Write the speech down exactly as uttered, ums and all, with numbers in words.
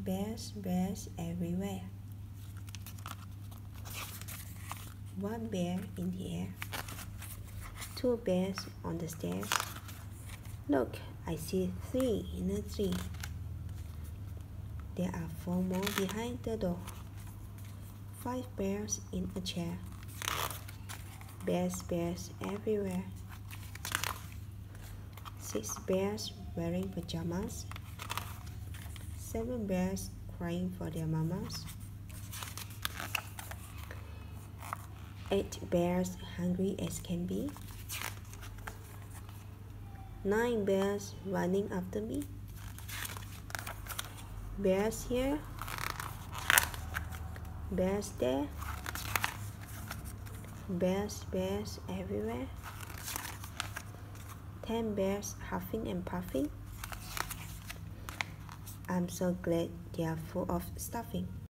Bears, bears everywhere. One bear in the air. Two bears on the stairs. Look, I see three in a tree. There are four more behind the door. Five bears in a chair. Bears, bears everywhere. Six bears wearing pajamas. Seven bears crying for their mamas. Eight bears hungry as can be. Nine bears running after me. Bears here. Bears there. Bears, bears everywhere. Ten bears huffing and puffing. I'm so glad they are full of stuffing.